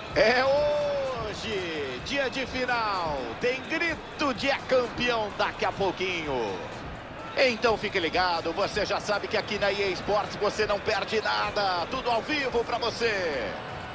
É hoje, dia de final. Tem grito de é campeão daqui a pouquinho. Então fique ligado, você já sabe que aqui na EA Sports você não perde nada. Tudo ao vivo para você.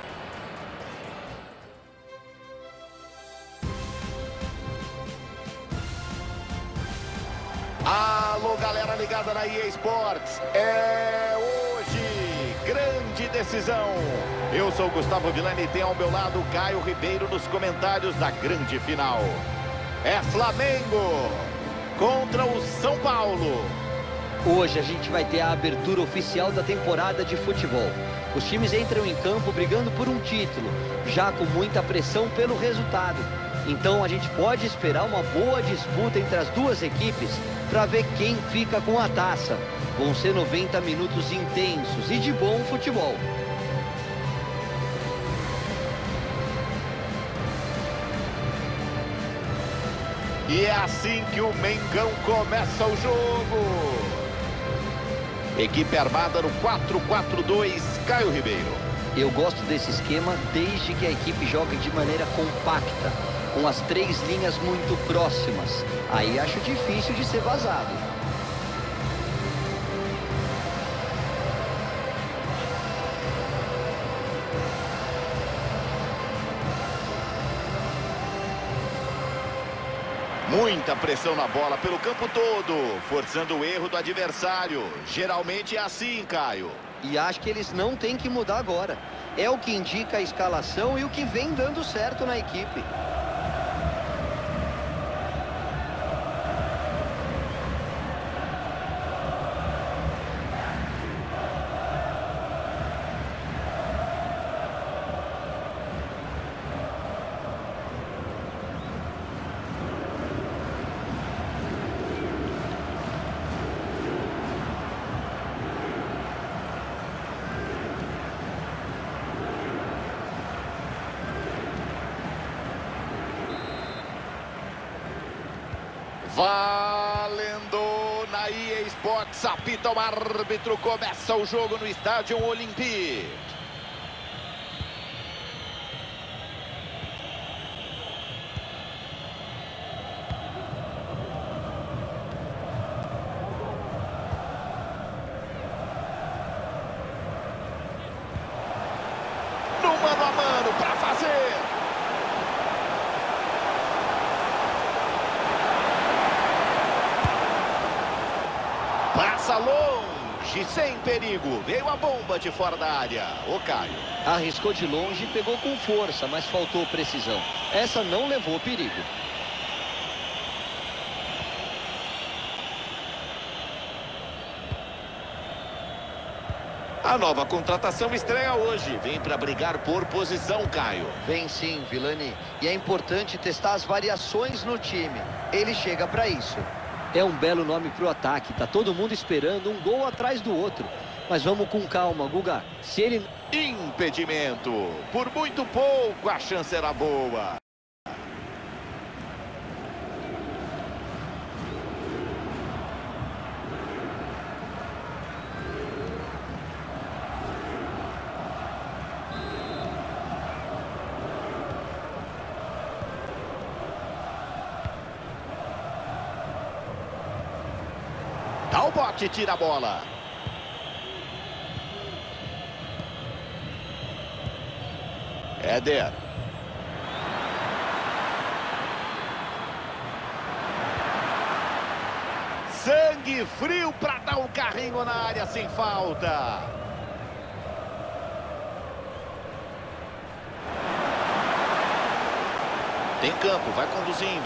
Alô, galera ligada na EA Sports. É hoje, grande decisão. Eu sou o Gustavo Villani e tem ao meu lado o Caio Ribeiro nos comentários da grande final. É Flamengo contra o São Paulo. Hoje a gente vai ter a abertura oficial da temporada de futebol. Os times entram em campo brigando por um título, já com muita pressão pelo resultado. Então a gente pode esperar uma boa disputa entre as duas equipes para ver quem fica com a taça. Vão ser 90 minutos intensos e de bom futebol. E é assim que o Mengão começa o jogo. Equipe armada no 4-4-2, Caio Ribeiro. Eu gosto desse esquema desde que a equipe jogue de maneira compacta, com as três linhas muito próximas. Aí acho difícil de ser vazado. Muita pressão na bola pelo campo todo, forçando o erro do adversário. Geralmente é assim, Caio. E acho que eles não têm que mudar agora. É o que indica a escalação e o que vem dando certo na equipe. Valendo na EA Sports, apita o árbitro, começa o jogo no Estádio Olympique. No mano a mano para fazer. Passa longe, sem perigo. Veio a bomba de fora da área. O Caio. Arriscou de longe e pegou com força, mas faltou precisão. Essa não levou perigo. A nova contratação estreia hoje. Vem para brigar por posição, Caio. Vem sim, Villani. E é importante testar as variações no time. Ele chega para isso. É um belo nome pro ataque. Tá todo mundo esperando um gol atrás do outro. Mas vamos com calma, Guga. Se ele... Impedimento. Por muito pouco a chance era boa. Dá o bote, tira a bola. Éder. Sangue frio para dar um carrinho na área sem falta. Tem campo, vai conduzindo.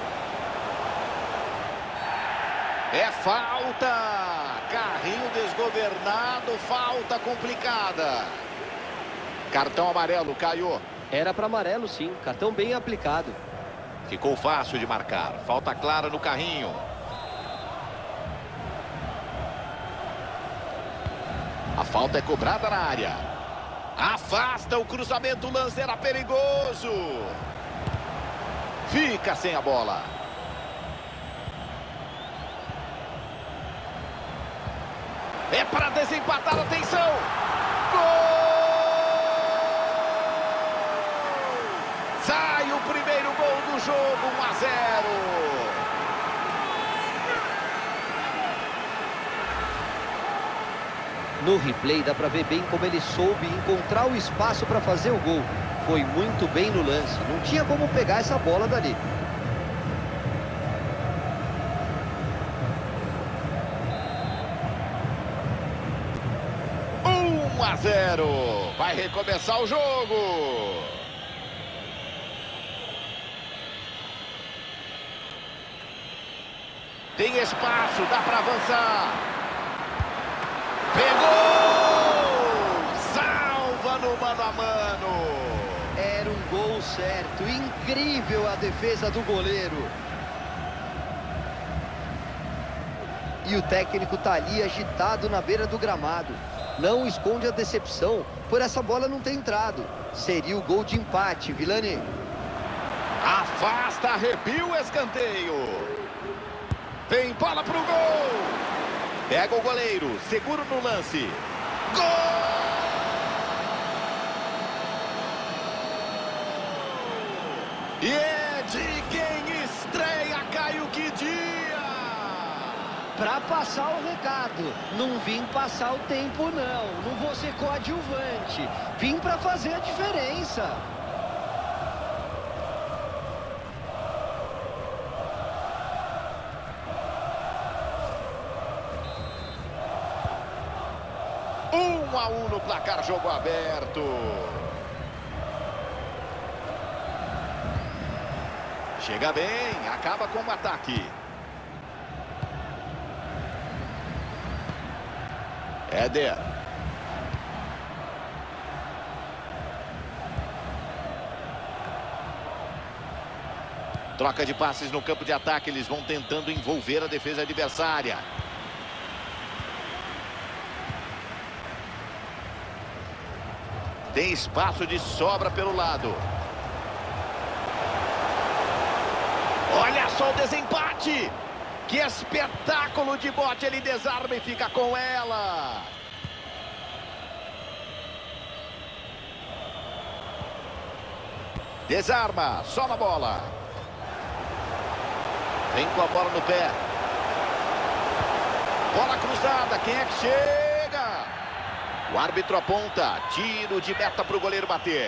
É falta. Carrinho desgovernado, falta complicada. Cartão amarelo, Caio. Era para amarelo, sim. Cartão bem aplicado. Ficou fácil de marcar. Falta clara no carrinho. A falta é cobrada na área. Afasta o cruzamento, o lance era perigoso. Fica sem a bola. É para desempatar, atenção. Gol! primeiro gol do jogo, 1 a 0. No replay dá para ver bem como ele soube encontrar o espaço para fazer o gol. Foi muito bem no lance, não tinha como pegar essa bola dali. 1 a 0. Vai recomeçar o jogo. Tem espaço, dá para avançar. Pegou! Salva no mano a mano. Era um gol certo, incrível a defesa do goleiro. E o técnico tá ali agitado na beira do gramado. Não esconde a decepção por essa bola não ter entrado. Seria o gol de empate, Vilani. Afasta, arrepia o escanteio. Vem bola pro gol. Pega o goleiro, seguro no lance. Gol! E é de quem estreia, Caio, que dia! Pra passar o recado, não vim passar o tempo não, não vou ser coadjuvante, vim pra fazer a diferença. Um a 1 no placar, jogo aberto. Chega bem, acaba com o ataque. Éder. Troca de passes no campo de ataque, eles vão tentando envolver a defesa adversária. Tem espaço de sobra pelo lado. Olha só o desempate. Que espetáculo de bote. Ele desarma e fica com ela. Desarma, só na bola. Vem com a bola no pé. Bola cruzada, quem é que chega? O árbitro aponta, tiro de meta para o goleiro bater.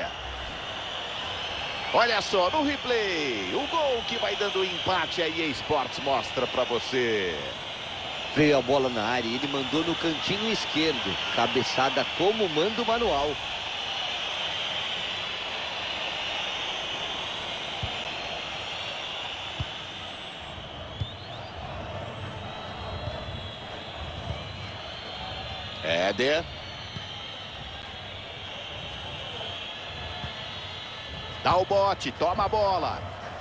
Olha só, no replay, o gol que vai dando empate, a EA Sports mostra para você. Veio a bola na área e ele mandou no cantinho esquerdo. Cabeçada como manda o manual. Éder. Dá o bote, toma a bola.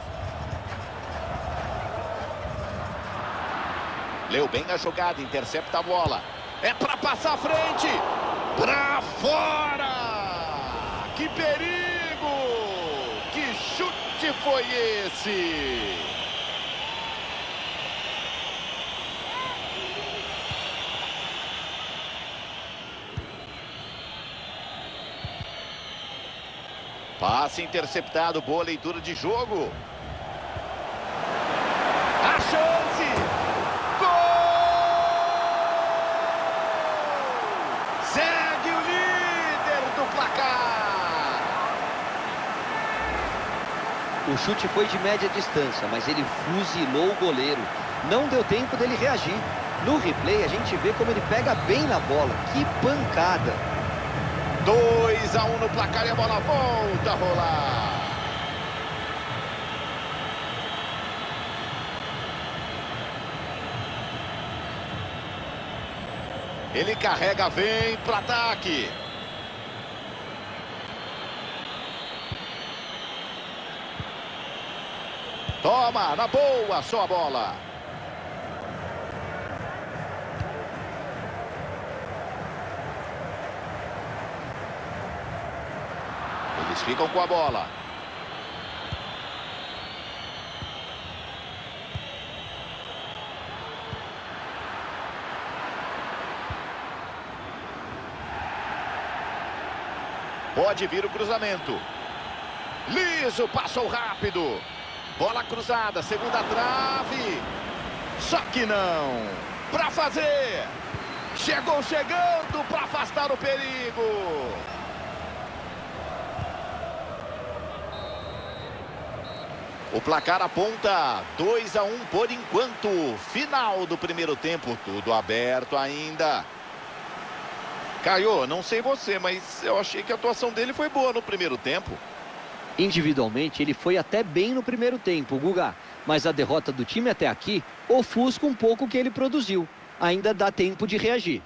Leu bem a jogada, intercepta a bola. É para passar à frente. Para fora! Que perigo! Que chute foi esse? Passe interceptado, boa leitura de jogo. A chance! Gol! Segue o líder do placar. O chute foi de média distância, mas ele fuzilou o goleiro. Não deu tempo dele reagir. No replay a gente vê como ele pega bem na bola. Que pancada! 2 a 1 no placar e a bola volta a rolar. Ele carrega, vem para ataque. Toma, na boa, só a bola. Eles ficam com a bola. Pode vir o cruzamento. Liso, passou rápido. Bola cruzada, segunda trave. Só que não. Para fazer. Chegou chegando para afastar o perigo. O placar aponta 2-1 por enquanto. Final do primeiro tempo, tudo aberto ainda. Caio, não sei você, mas eu achei que a atuação dele foi boa no primeiro tempo. Individualmente, ele foi até bem no primeiro tempo, Guga. Mas a derrota do time até aqui ofusca um pouco o que ele produziu. Ainda dá tempo de reagir.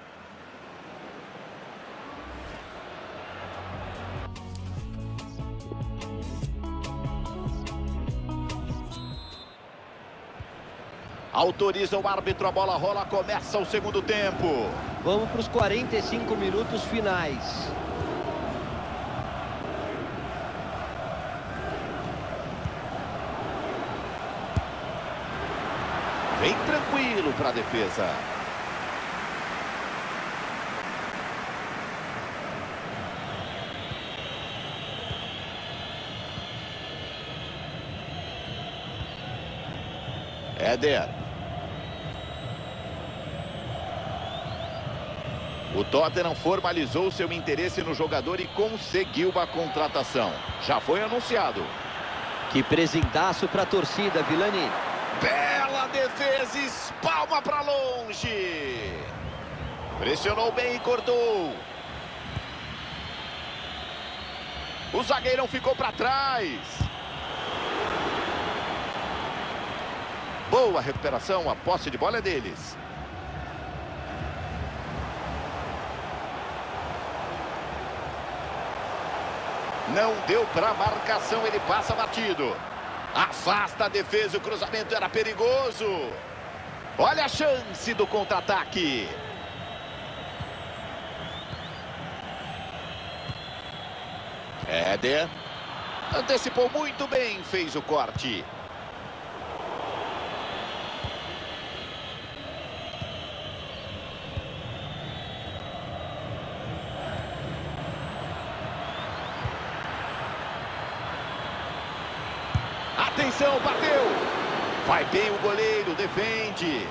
Autoriza o árbitro, a bola rola, começa o segundo tempo. Vamos para os 45 minutos finais. Vem tranquilo para a defesa. Éder. O Tottenham formalizou seu interesse no jogador e conseguiu a contratação. Já foi anunciado. Que presentaço para a torcida, Vilani. Bela defesa, espalma para longe. Pressionou bem e cortou. O zagueirão ficou para trás. Boa recuperação, a posse de bola é deles. Não deu para marcação, ele passa batido. Afasta a defesa, o cruzamento era perigoso. Olha a chance do contra-ataque. Éder. Antecipou muito bem, fez o corte. Atenção, bateu. Vai bem o goleiro, defende.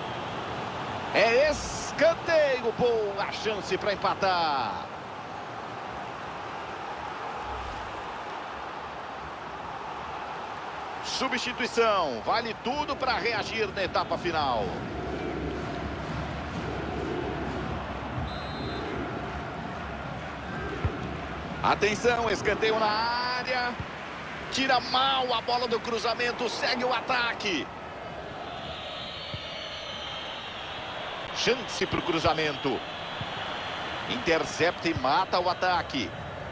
É escanteio, boa chance para empatar. Substituição, vale tudo para reagir na etapa final. Atenção, escanteio na área. Tira mal a bola do cruzamento, segue o ataque. Chance para o cruzamento. Intercepta e mata o ataque.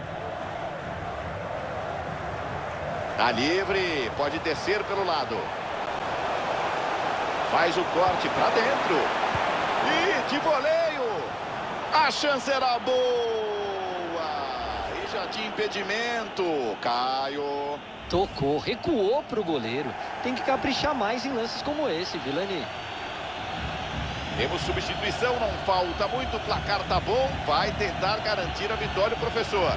Tá livre, pode descer pelo lado. Faz o corte para dentro. E de voleio. A chance era boa. E já tinha impedimento. Caio. Tocou, recuou para o goleiro. Tem que caprichar mais em lances como esse, Vilani. Temos substituição, não falta muito, o placar tá bom. Vai tentar garantir a vitória o professor.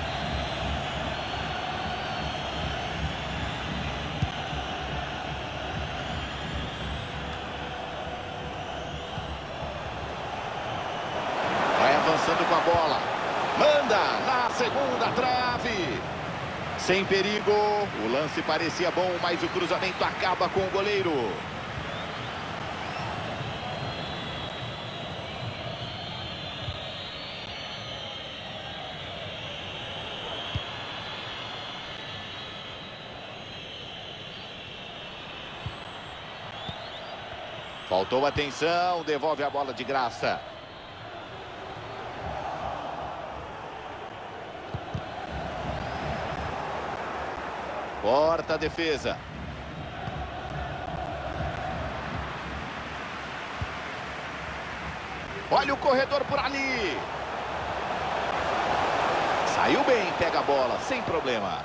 Vai avançando com a bola. Manda na segunda trave. Sem perigo. O lance parecia bom, mas o cruzamento acaba com o goleiro. Faltou atenção, devolve a bola de graça. Corta a defesa. Olha o corredor por ali. Saiu bem, pega a bola, sem problema.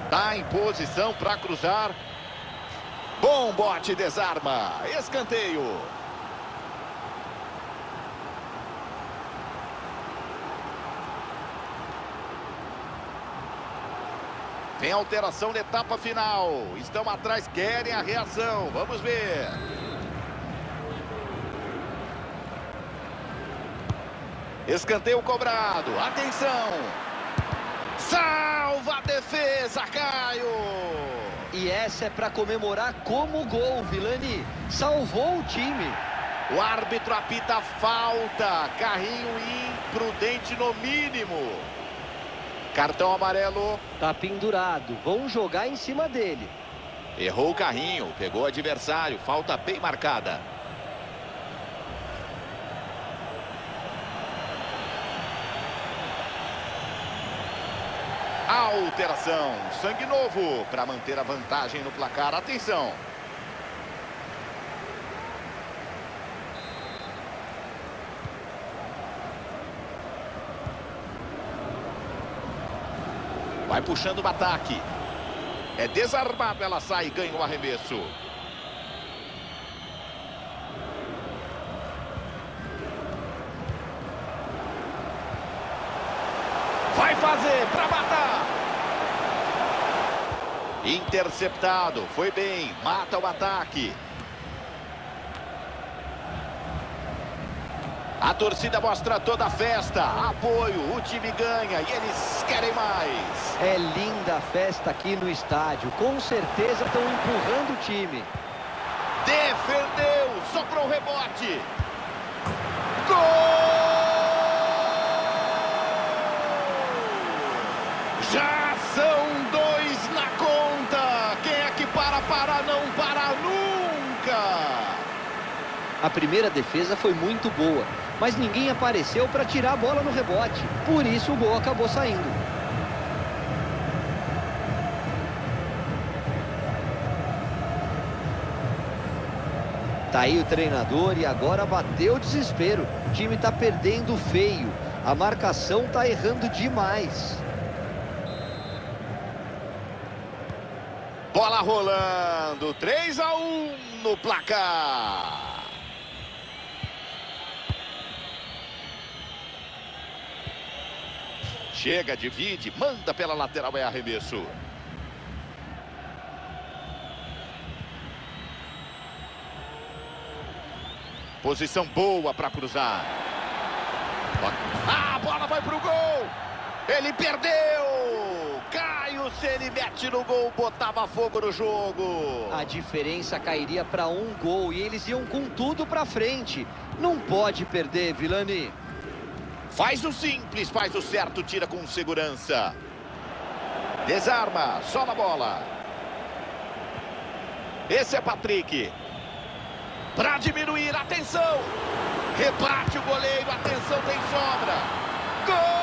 Tá em posição para cruzar. Bom bote, desarma. Escanteio. Tem alteração na etapa final. Estão atrás, querem a reação. Vamos ver. Escanteio cobrado. Atenção. Salva a defesa, Caio. E essa é para comemorar como gol, Vilani. Salvou o time. O árbitro apita falta. Carrinho imprudente no mínimo. Cartão amarelo. Tá pendurado. Vão jogar em cima dele. Errou o carrinho. Pegou o adversário. Falta bem marcada. Alteração. Sangue novo para manter a vantagem no placar. Atenção. Vai puxando o ataque. É desarmado, ela sai e ganha o arremesso. Vai fazer para matar. Interceptado, foi bem, mata o ataque. A torcida mostra toda a festa, apoio, o time ganha e eles querem mais. É linda a festa aqui no estádio, com certeza estão empurrando o time. Defendeu, sobrou o rebote. Gol! Já são 2 na conta. Quem é que para não para nunca. A primeira defesa foi muito boa, mas ninguém apareceu para tirar a bola no rebote. Por isso o gol acabou saindo. Tá aí o treinador e agora bateu o desespero. O time tá perdendo feio. A marcação tá errando demais. Bola rolando, 3-1 no placar. Chega, divide, manda pela lateral, é arremesso. Posição boa para cruzar. A bola vai pro gol. Ele perdeu. Caio, se ele mete no gol, botava fogo no jogo. A diferença cairia para 1 gol e eles iam com tudo para frente. Não pode perder, Vilani. Faz o simples, faz o certo, tira com segurança. Desarma, só na bola. Esse é Patrick. Para diminuir, atenção. Rebate o goleiro, atenção, tem sobra. Gol!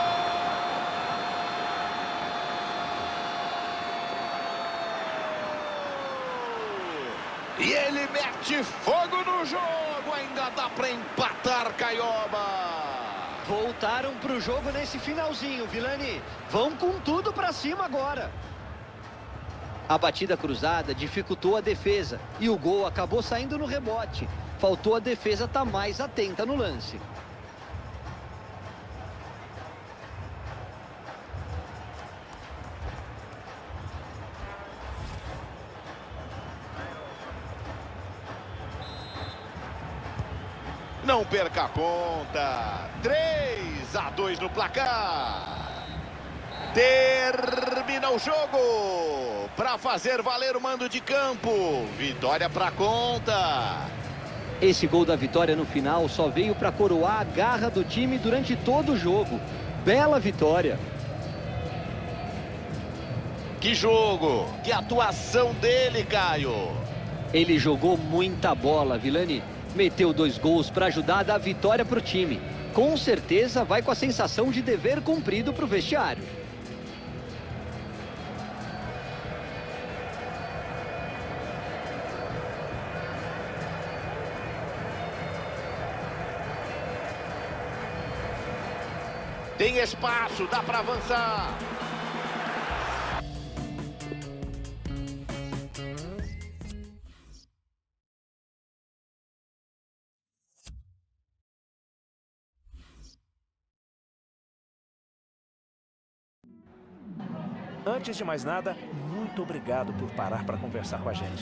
E ele mete fogo no jogo, ainda dá para empatar, Caioba. Voltaram para o jogo nesse finalzinho, Vilani. Vão com tudo para cima agora. A batida cruzada dificultou a defesa e o gol acabou saindo no rebote. Faltou a defesa estar mais atenta no lance. Não perca a conta. 3-2 no placar. Termina o jogo para fazer valer o mando de campo. Vitória para conta. Esse gol da vitória no final só veio para coroar a garra do time durante todo o jogo. Bela vitória. Que jogo, que atuação dele, Caio. Ele jogou muita bola, Vilani. Meteu 2 gols para ajudar a dar vitória para o time. Com certeza vai com a sensação de dever cumprido para o vestiário. Tem espaço, dá para avançar. Antes de mais nada, muito obrigado por parar para conversar com a gente.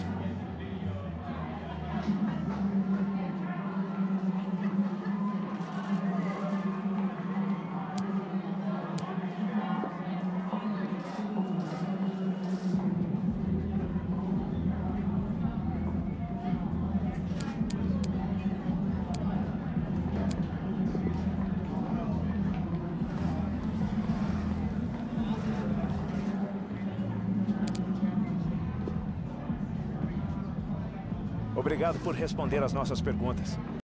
Obrigado por responder às nossas perguntas.